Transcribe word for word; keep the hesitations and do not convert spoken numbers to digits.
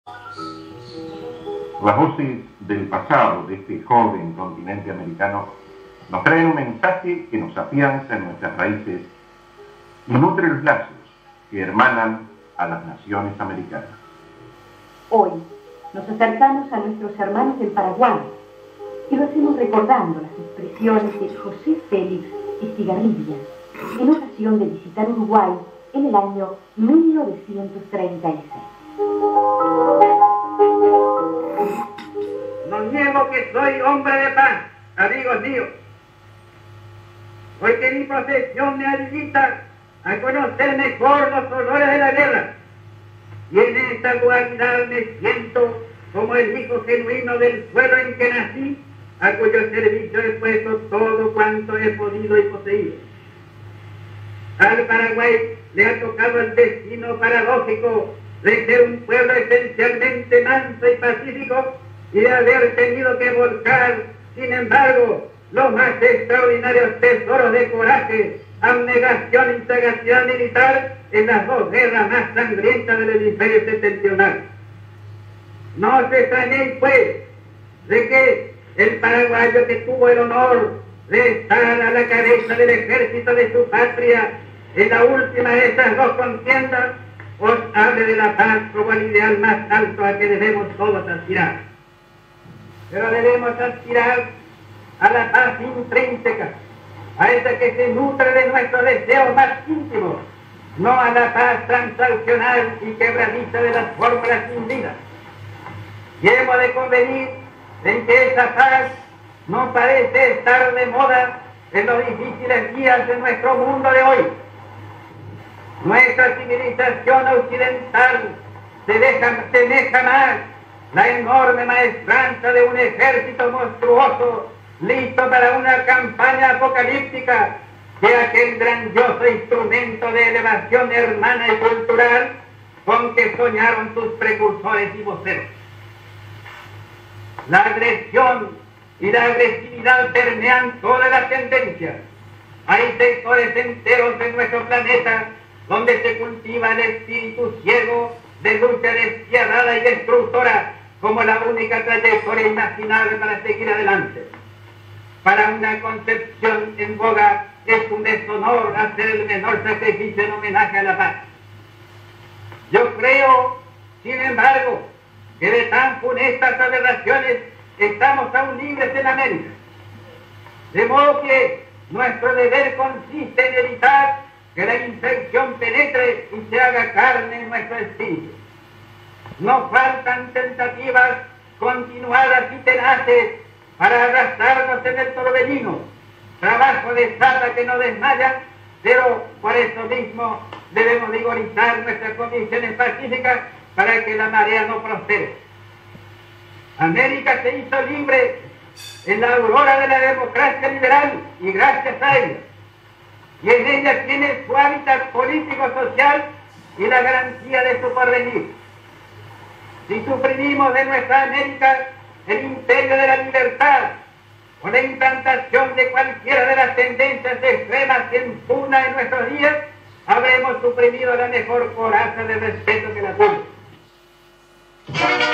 Las voces del pasado de este joven continente americano nos traen un mensaje que nos afianza en nuestras raíces y nutre los lazos que hermanan a las naciones americanas. Hoy nos acercamos a nuestros hermanos del Paraguay y lo hacemos recordando las expresiones de José Félix Estigarribia en ocasión de visitar Uruguay en el año mil novecientos treinta y seis. No niego que soy hombre de paz, amigos míos, porque mi profesión me habilita a conocer mejor los horrores de la guerra, y en esta dualidad me siento como el hijo genuino del suelo en que nací, a cuyo servicio he puesto todo cuanto he podido y poseído. Al Paraguay le ha tocado el destino paradójico de ser un pueblo esencialmente manso y pacífico y de haber tenido que volcar, sin embargo, los más extraordinarios tesoros de coraje, abnegación y sagacidad militar en las dos guerras más sangrientas del hemisferio septentrional. No os extrañéis, pues, de que el paraguayo que tuvo el honor de estar a la cabeza del ejército de su patria en la última de estas dos contiendas, os hable de la paz como el ideal más alto a que debemos todos aspirar. Pero debemos aspirar a la paz intrínseca, a esa que se nutre de nuestros deseos más íntimos, no a la paz transaccional y quebradiza de las fórmulas hundidas. Y hemos de convenir en que esa paz no parece estar de moda en los difíciles días de nuestro mundo de hoy. Nuestra civilización occidental se deja, semeja más la enorme maestranza de un ejército monstruoso listo para una campaña apocalíptica que aquel grandioso instrumento de elevación hermana y cultural con que soñaron sus precursores y voceros. La agresión y la agresividad permean todas las tendencias. Hay sectores enteros de nuestro planeta donde se cultiva el espíritu ciego de lucha despiadada y destructora como la única trayectoria imaginable para seguir adelante. Para una concepción en boga es un deshonor hacer el menor sacrificio en homenaje a la paz. Yo creo, sin embargo, que de tan funestas aberraciones estamos aún libres en América. De modo que nuestro deber consiste en evitar que la infección penetre y se haga carne en nuestro espíritu. No faltan tentativas continuadas y tenaces para arrastrarnos en el torbellino, trabajo de sala que no desmaya, pero por eso mismo debemos vigorizar nuestras condiciones pacíficas para que la marea no prospere. América se hizo libre en la aurora de la democracia liberal y gracias a ella, y en ella tiene su hábitat político-social y la garantía de su porvenir. Si suprimimos de nuestra América el imperio de la libertad o la implantación de cualquiera de las tendencias extremas que impugna en nuestros días, habremos suprimido la mejor coraza de respeto que la tuvo.